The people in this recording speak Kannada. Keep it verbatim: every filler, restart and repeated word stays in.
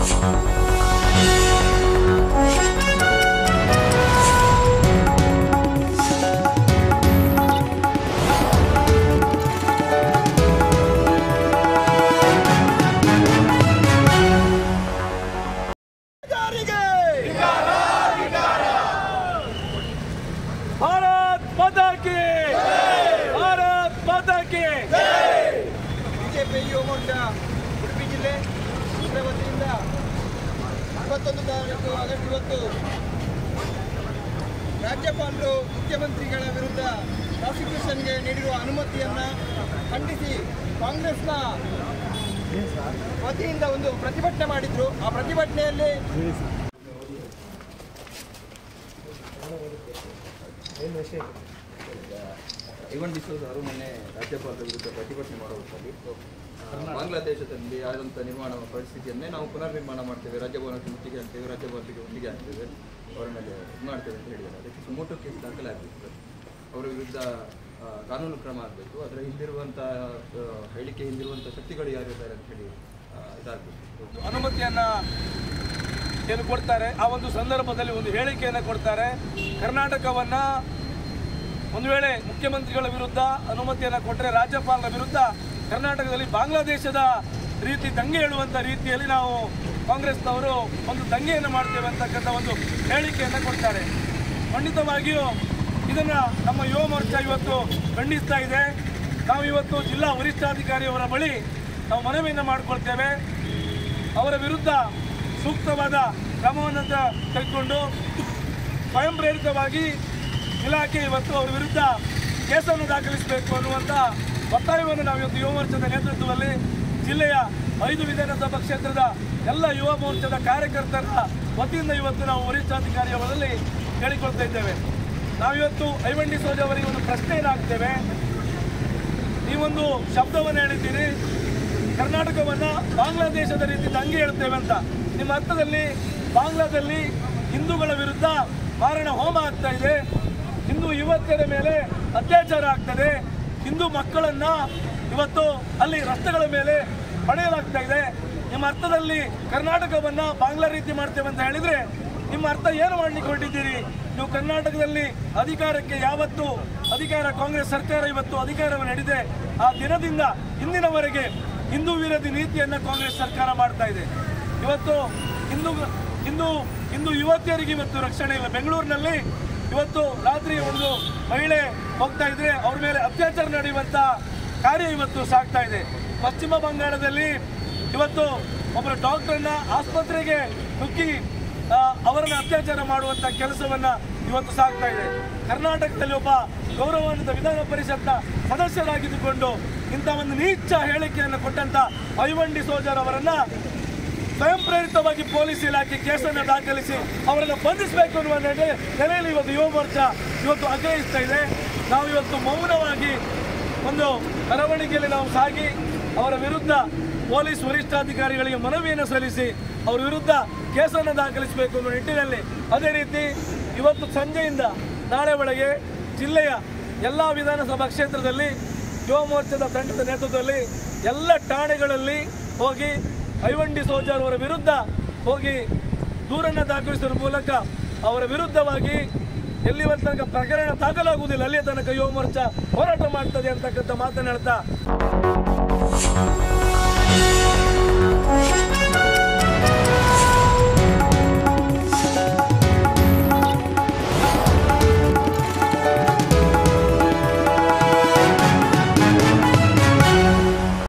भारत माता की भारत माता की ಬಿಜೆಪಿ ಯುವ ಮೋರ್ಚಾ ಉಡುಪಿ ಜಿಲ್ಲೆ ಇದರ ವತಿಯಿಂದ ಇಪ್ಪತ್ತೊಂದು ತಾರೀಕು ಆಗಸ್ಟ್ ಇವತ್ತು ರಾಜ್ಯಪಾಲರು ಮುಖ್ಯಮಂತ್ರಿಗಳ ವಿರುದ್ಧ ಪ್ರಾಸಿಕ್ಯೂಷನ್ಗೆ ನೀಡಿರುವ ಅನುಮತಿಯನ್ನು ಖಂಡಿಸಿ ಕಾಂಗ್ರೆಸ್ನ ವತಿಯಿಂದ ಒಂದು ಪ್ರತಿಭಟನೆ ಮಾಡಿದ್ರು. ಆ ಪ್ರತಿಭಟನೆಯಲ್ಲಿ ಐವನ್ ಡಿಸೋಜ ಅವರು ಮೊನ್ನೆ ರಾಜ್ಯಪಾಲರ ವಿರುದ್ಧ ಪ್ರತಿಭಟನೆ ಮಾಡುವುದರಲ್ಲಿ ಬಾಂಗ್ಲಾದೇಶದಲ್ಲಿ ಆದಂಥ ನಿರ್ಮಾಣ ಪರಿಸ್ಥಿತಿಯನ್ನೇ ನಾವು ಪುನರ್ ನಿರ್ಮಾಣ ಮಾಡ್ತೇವೆ, ರಾಜ್ಯಭವನಕ್ಕೆ ಮುತ್ತಿಗೆ ಆಗ್ತೇವೆ, ರಾಜ್ಯಪಾಲರಿಗೆ ಒತ್ತಿಗೆ ಆಗ್ತೇವೆ, ಅವರ ಮೇಲೆ ಇದು ಮಾಡ್ತೇವೆ ಅಂತ ಹೇಳಿದ್ದಾರೆ. ಅದಕ್ಕೆ ಸುಮೋಟೋ ಕೇಸ್ ದಾಖಲಾಗಬೇಕು, ಅವರ ವಿರುದ್ಧ ಕಾನೂನು ಕ್ರಮ ಆಗಬೇಕು, ಅದರ ಹಿಂದಿರುವಂಥ ಹೇಳಿಕೆ ಹಿಂದಿರುವಂಥ ಶಕ್ತಿಗಳು ಯಾರಿದ್ದಾರೆ ಅಂತ ಹೇಳಿ ಇದಾಗಬೇಕು. ಅನುಮತಿಯನ್ನು ಏನು ಕೊಡ್ತಾರೆ, ಆ ಒಂದು ಸಂದರ್ಭದಲ್ಲಿ ಒಂದು ಹೇಳಿಕೆಯನ್ನು ಕೊಡ್ತಾರೆ. ಕರ್ನಾಟಕವನ್ನು ಒಂದು ವೇಳೆ ಮುಖ್ಯಮಂತ್ರಿಗಳ ವಿರುದ್ಧ ಅನುಮತಿಯನ್ನು ಕೊಟ್ಟರೆ ರಾಜ್ಯಪಾಲರ ವಿರುದ್ಧ ಕರ್ನಾಟಕದಲ್ಲಿ ಬಾಂಗ್ಲಾದೇಶದ ರೀತಿ ದಂಗೆ ಹೇಳುವಂಥ ರೀತಿಯಲ್ಲಿ ನಾವು ಕಾಂಗ್ರೆಸ್ನವರು ಒಂದು ದಂಗೆಯನ್ನು ಮಾಡ್ತೇವೆ ಅಂತಕ್ಕಂಥ ಒಂದು ಹೇಳಿಕೆಯನ್ನು ಕೊಡ್ತಾರೆ. ಖಂಡಿತವಾಗಿಯೂ ಇದನ್ನು ನಮ್ಮ ಯುವ ಮೋರ್ಚಾ ಇವತ್ತು ಖಂಡಿಸ್ತಾ ಇದೆ. ನಾವು ಇವತ್ತು ಜಿಲ್ಲಾ ವರಿಷ್ಠಾಧಿಕಾರಿಯವರ ಬಳಿ ನಾವು ಮನವಿಯನ್ನು ಮಾಡಿಕೊಳ್ತೇವೆ. ಅವರ ವಿರುದ್ಧ ಸೂಕ್ತವಾದ ಕ್ರಮವನ್ನು ತೆಗೆದುಕೊಂಡು ಸ್ವಯಂ ಪ್ರೇರಿತವಾಗಿ ಇಲಾಖೆ ಇವತ್ತು ಅವರ ವಿರುದ್ಧ ಕೇಸನ್ನು ದಾಖಲಿಸಬೇಕು ಅನ್ನುವಂಥ ಒತ್ತಾಯವನ್ನು ನಾವು ಇವತ್ತು ಯುವ ಮೋರ್ಚಾದ ನೇತೃತ್ವದಲ್ಲಿ ಜಿಲ್ಲೆಯ ಐದು ವಿಧಾನಸಭಾ ಕ್ಷೇತ್ರದ ಎಲ್ಲ ಯುವ ಮೋರ್ಚಾದ ಕಾರ್ಯಕರ್ತರ ವತಿಯಿಂದ ಇವತ್ತು ನಾವು ವರಿಷ್ಠಾಧಿಕಾರಿಯವರಲ್ಲಿ ಹೇಳಿಕೊಳ್ತಾ ಇದ್ದೇವೆ. ನಾವಿವತ್ತು ಐವನ್ ಡಿಸೋಜ ಅವರಿಗೆ ಒಂದು ಪ್ರಶ್ನೆಯನ್ನು ಹಾಕ್ತೇವೆ. ನೀವೊಂದು ಶಬ್ದವನ್ನು ಹೇಳಿದ್ದೀರಿ, ಕರ್ನಾಟಕವನ್ನು ಬಾಂಗ್ಲಾದೇಶದ ರೀತಿ ದಂಗೆ ಹೇಳ್ತೇವೆ ಅಂತ. ನಿಮ್ಮ ಅರ್ಥದಲ್ಲಿ ಬಾಂಗ್ಲಾದಲ್ಲಿ ಹಿಂದೂಗಳ ವಿರುದ್ಧ ಮಾರಣ ಹೋಮ ಆಗ್ತಾ ಇದೆ, ಹಿಂದೂ ಯುವತಿಯರ ಮೇಲೆ ಅತ್ಯಾಚಾರ ಆಗ್ತದೆ, ಹಿಂದೂ ಮಕ್ಕಳನ್ನ ಇವತ್ತು ಅಲ್ಲಿ ರಸ್ತೆಗಳ ಮೇಲೆ ಪಡೆಯಲಾಗ್ತಾ ಇದೆ. ನಿಮ್ಮ ಅರ್ಥದಲ್ಲಿ ಕರ್ನಾಟಕವನ್ನು ಬಾಂಗ್ಲಾ ರೀತಿ ಮಾಡ್ತೇವೆ ಅಂತ ಹೇಳಿದರೆ ನಿಮ್ಮ ಅರ್ಥ ಏನು ಮಾಡಲಿಕ್ಕೆ ಹೊರಟಿದ್ದೀರಿ? ನೀವು ಕರ್ನಾಟಕದಲ್ಲಿ ಅಧಿಕಾರಕ್ಕೆ ಯಾವತ್ತು ಅಧಿಕಾರ ಕಾಂಗ್ರೆಸ್ ಸರ್ಕಾರ ಇವತ್ತು ಅಧಿಕಾರವನ್ನು ನಡೆದಿದೆ, ಆ ದಿನದಿಂದ ಇಂದಿನವರೆಗೆ ಹಿಂದೂ ವಿರೋಧಿ ನೀತಿಯನ್ನು ಕಾಂಗ್ರೆಸ್ ಸರ್ಕಾರ ಮಾಡ್ತಾ ಇದೆ. ಇವತ್ತು ಹಿಂದೂ ಹಿಂದೂ ಹಿಂದೂ ಯುವತಿಯರಿಗೆ ಇವತ್ತು ರಕ್ಷಣೆ ಇಲ್ಲ. ಬೆಂಗಳೂರಿನಲ್ಲಿ ಇವತ್ತು ರಾತ್ರಿ ಒಂದು ಮಹಿಳೆ ಹೋಗ್ತಾ ಇದ್ರೆ ಅವ್ರ ಮೇಲೆ ಅತ್ಯಾಚಾರ ನಡೆಯುವಂಥ ಕಾರ್ಯ ಇವತ್ತು ಸಾಗ್ತಾ ಇದೆ. ಪಶ್ಚಿಮ ಬಂಗಾಳದಲ್ಲಿ ಇವತ್ತು ಒಬ್ಬರು ಡಾಕ್ಟರನ್ನ ಆಸ್ಪತ್ರೆಗೆ ನುಗ್ಗಿ ಅವರನ್ನು ಅತ್ಯಾಚಾರ ಮಾಡುವಂಥ ಕೆಲಸವನ್ನು ಇವತ್ತು ಸಾಗ್ತಾ ಇದೆ. ಕರ್ನಾಟಕದಲ್ಲಿ ಒಬ್ಬ ಗೌರವಾನ್ವಿತ ವಿಧಾನ ಪರಿಷತ್ನ ಸದಸ್ಯರಾಗಿದ್ದುಕೊಂಡು ಇಂಥ ಒಂದು ನೀಚ ಹೇಳಿಕೆಯನ್ನು ಕೊಟ್ಟಂಥ ಐವನ್ ಡಿಸೋಜರ್ ಅವರನ್ನು ಸ್ವಯಂ ಪ್ರೇರಿತವಾಗಿ ಪೊಲೀಸ್ ಇಲಾಖೆ ಕೇಸನ್ನು ದಾಖಲಿಸಿ ಅವರನ್ನು ಬಂಧಿಸಬೇಕು ಅನ್ನುವ ನೆಲೆಯಲ್ಲಿ ಇವತ್ತು ಯುವ ಮೋರ್ಚಾ ಇವತ್ತು ಆಗ್ರಹಿಸ್ತಾ ಇದೆ. ನಾವು ಇವತ್ತು ಮೌನವಾಗಿ ಒಂದು ಮೆರವಣಿಗೆಯಲ್ಲಿ ನಾವು ಸಾಗಿ ಅವರ ವಿರುದ್ಧ ಪೊಲೀಸ್ ವರಿಷ್ಠಾಧಿಕಾರಿಗಳಿಗೆ ಮನವಿಯನ್ನು ಸಲ್ಲಿಸಿ ಅವರ ವಿರುದ್ಧ ಕೇಸನ್ನು ದಾಖಲಿಸಬೇಕು ಅನ್ನೋ ನಿಟ್ಟಿನಲ್ಲಿ, ಅದೇ ರೀತಿ ಇವತ್ತು ಸಂಜೆಯಿಂದ ನಾಳೆ ಒಳಗೆ ಜಿಲ್ಲೆಯ ಎಲ್ಲ ವಿಧಾನಸಭಾ ಕ್ಷೇತ್ರದಲ್ಲಿ ಯುವ ಮೋರ್ಚಾದ ತಂಡದ ನೇತೃತ್ವದಲ್ಲಿ ಎಲ್ಲ ಠಾಣೆಗಳಲ್ಲಿ ಹೋಗಿ ಐವನ್ ಡಿಸೋಜರ್ ಅವರ ವಿರುದ್ಧ ಹೋಗಿ ದೂರನ್ನು ದಾಖಲಿಸುವ ಮೂಲಕ ಅವರ ವಿರುದ್ಧವಾಗಿ ಎಲ್ಲಿವರ ತನಕ ಪ್ರಕರಣ ದಾಖಲಾಗುವುದಿಲ್ಲ ಅಲ್ಲಿಯ ತನಕ ಯುವ ಮೋರ್ಚಾ ಹೋರಾಟ ಮಾಡ್ತದೆ ಅಂತಕ್ಕಂಥ ಮಾತನಾಡ್ತಾ